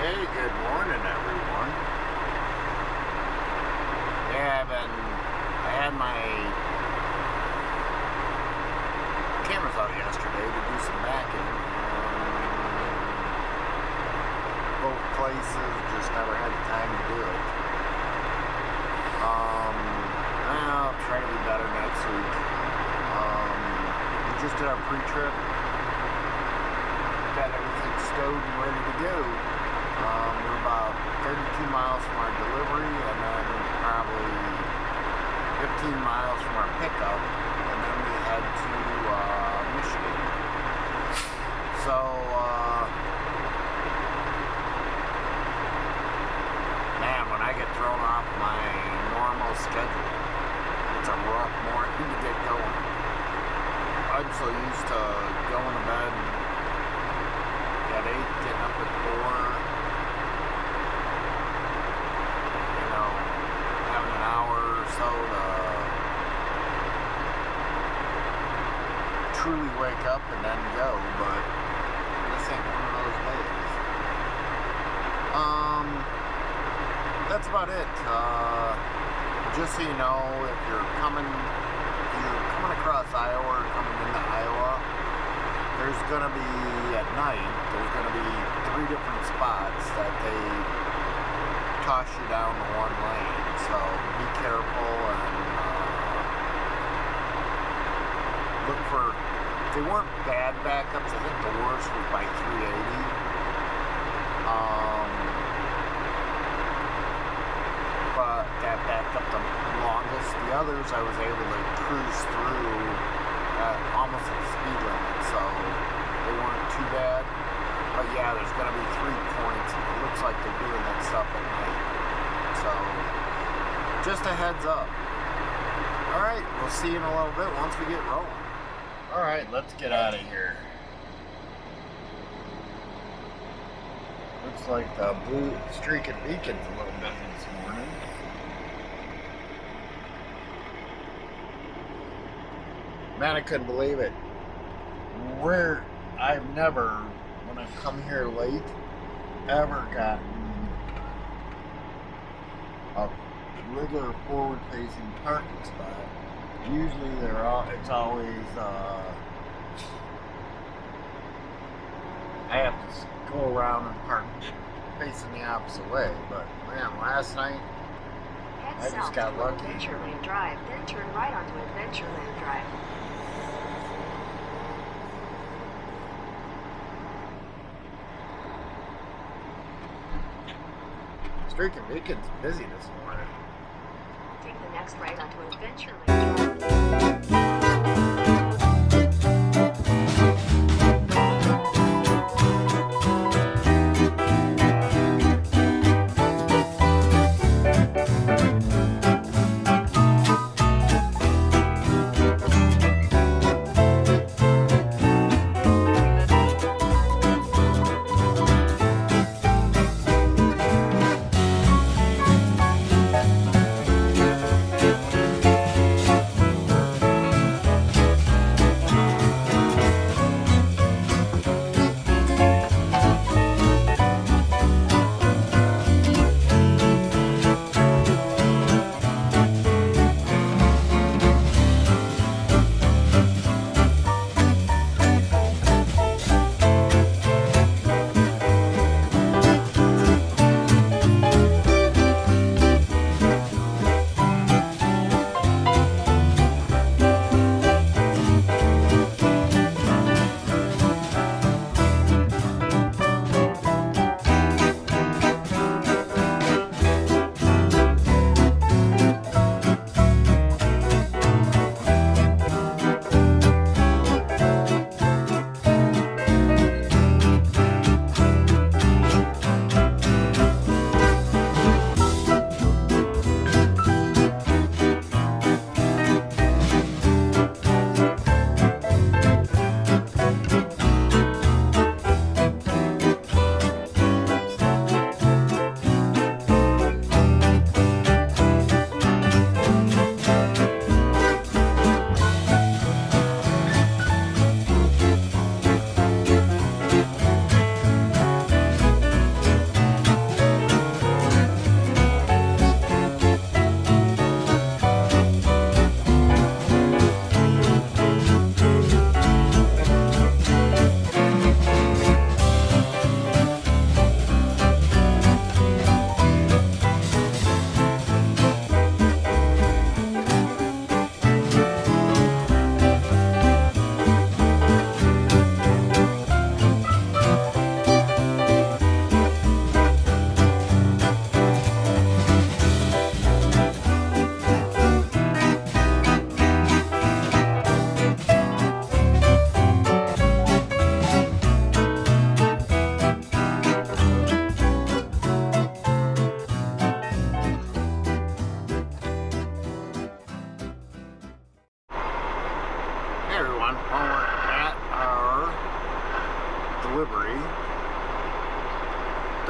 Hey, good morning, everyone. Yeah, I had my cameras out yesterday to do some backing. Both places, just never had the time to do it. I'll try to be better next week. We just did our pre-trip. Got everything stowed and ready to go. We're about 32 miles from our delivery, and then probably 15 miles from our pickup, and then we head to Michigan. So, man, when I get thrown off my normal schedule, it's a rough morning to get going. I'm so used to going to bed at 8, getting up at 4. Having an hour or so to truly wake up and then go, but this ain't one of those days. That's about it. Just so you know, if you're coming across Iowa or coming into Iowa, there's gonna be, at night, there's gonna be 3 different spots that they toss you down to one lane, so be careful and look for, they weren't bad backups. I think the worst was by 380, but that backed up the longest. The others I was able to cruise through at almost at the speed limit, so they weren't too bad. But yeah, there's going to be 3 points, and it looks like they're doing that stuff at night. So, just a heads up. Alright, we'll see you in a little bit once we get rolling. Alright, let's get out of here. Looks like the blue streak and beacon's a little busy this morning. Man, I couldn't believe it. I've never, when I've come here late, ever gotten a regular forward-facing parking spot. Usually it's always, I have to go around and park facing the opposite way, but man, last night, I just got lucky. Adventureland Drive, then turn right onto Adventureland Drive. Streak and Beacon's busy this morning. Take the next right onto Adventureland Drive.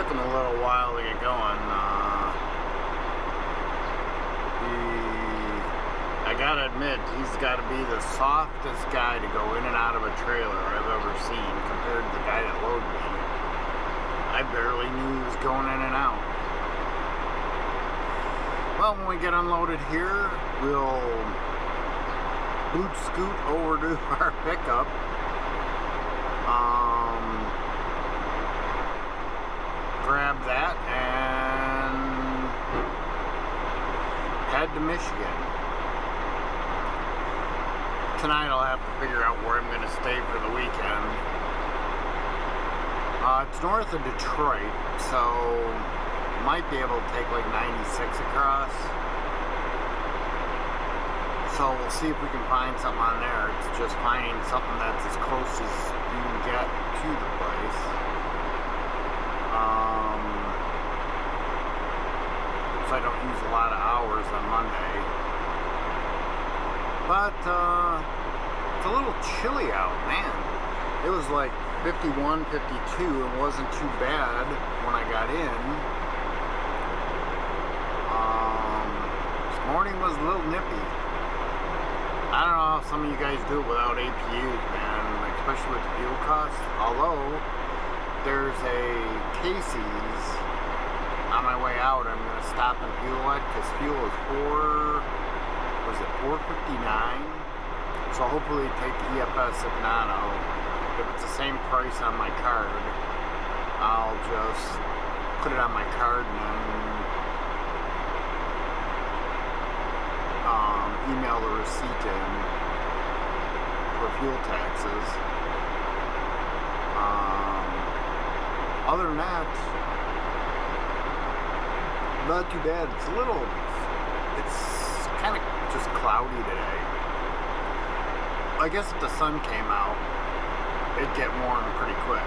Took him a little while to get going. I gotta admit, he's gotta be the softest guy to go in and out of a trailer I've ever seen compared to the guy that loaded me. I barely knew he was going in and out. Well, when we get unloaded here, we'll boot scoot over to our pickup. Grab that and head to Michigan. Tonight I'll have to figure out where I'm going to stay for the weekend. It's north of Detroit, so might be able to take like 96 across. So we'll see if we can find something on there. It's just finding something that's as close as you can get to the place. So I don't use a lot of hours on Monday. But it's a little chilly out, man. It was like 51, 52. It wasn't too bad when I got in. This morning was a little nippy. I don't know how some of you guys do it without APUs, man, especially with the fuel costs. Although there's a Casey's on my way out, I'm going to stop and fuel it because fuel is $4.59. So hopefully take the EFS. If not, if it's the same price on my card, I'll just put it on my card and then email the receipt in for fuel taxes. Other than that, not too bad. It's kind of just cloudy today. I guess if the sun came out, it'd get warm pretty quick.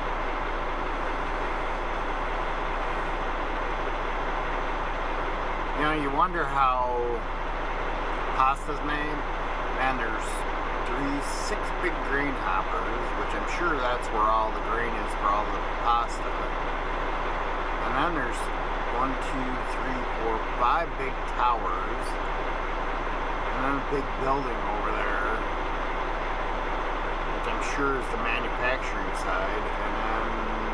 You know, you wonder how pasta's made. Man, there's 6 big grain hoppers, which I'm sure that's where all the grain is for all the pasta. And then there's 1, 2, 3, 4, 5 big towers, and then a big building over there, which I'm sure is the manufacturing side, and then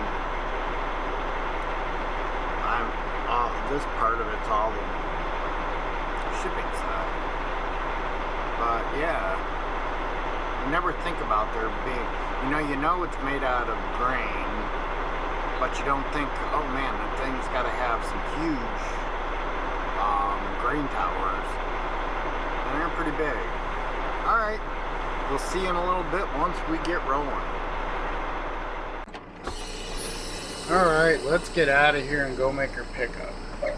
this part of it's all the shipping side. But yeah, you never think about there being, you know it's made out of grain, but you don't think, oh man, that thing's got to have some huge grain towers, and they're pretty big. Alright, we'll see in a little bit once we get rolling. Alright, let's get out of here and go make our pickup.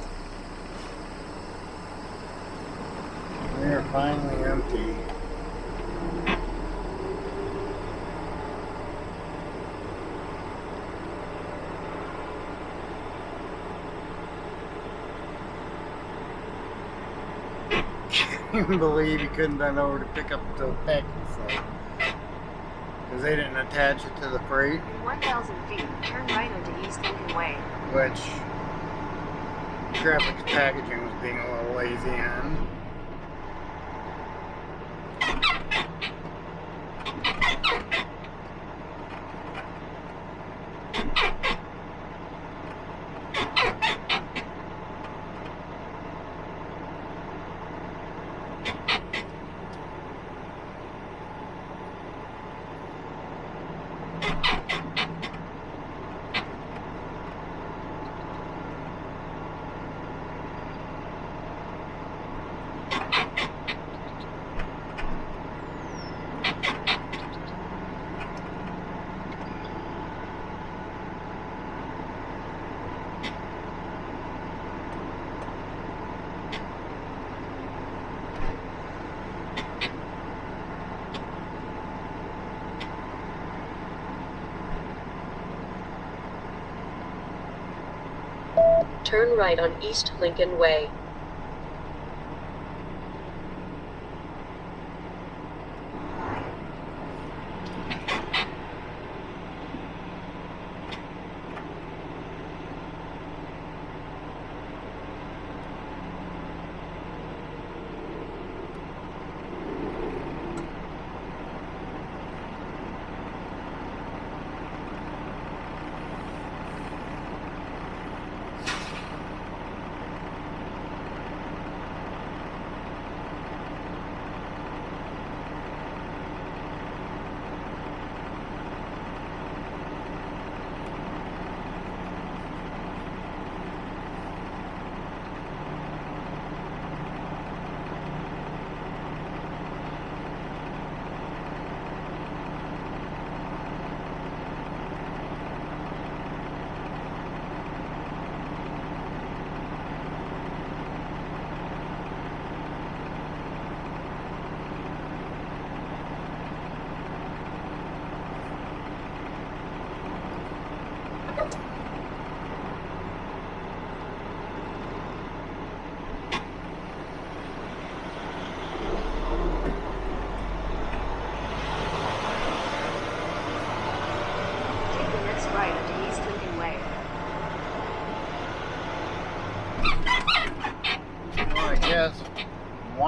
We are finally empty. Can't believe you couldn't bend over to pick up the packing slip because they didn't attach it to the freight. In 1,000 feet, turn right onto East Lincoln Way. Which graphics packaging was being a little lazy on. Turn right on East Lincoln Way.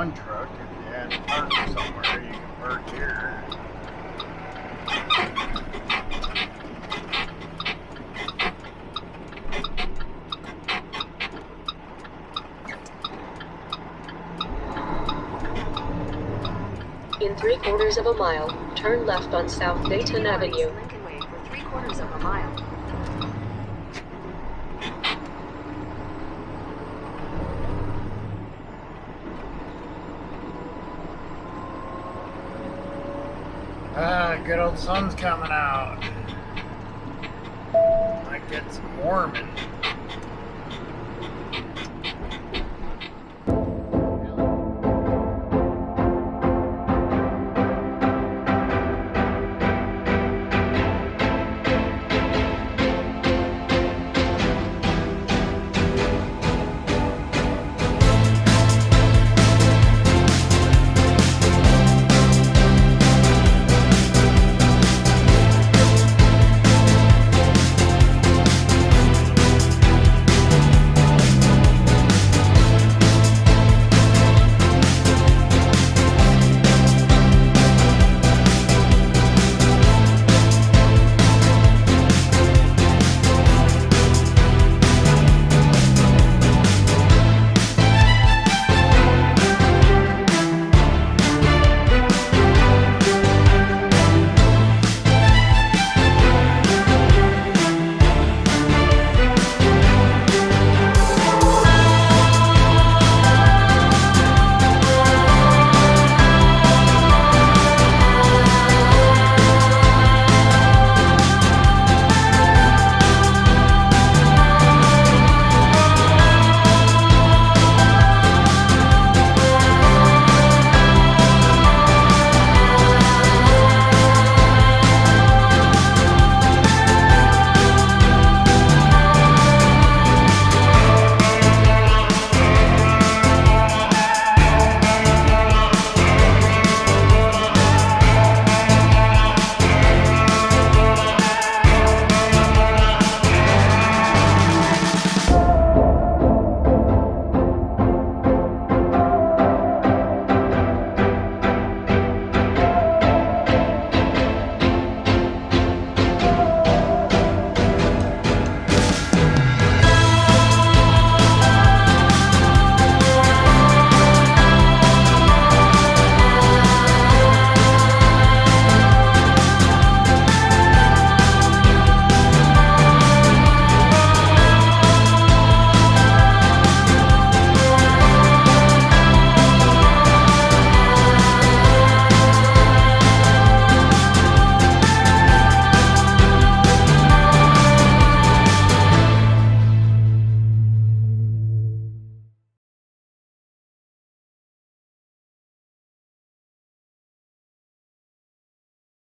one truck. If you had to park somewhere, you can park here. In 3/4 of a mile, turn left on South Dayton Avenue. Lincoln Way for 3/4 of a mile. Good old sun's coming out. Might get some warming.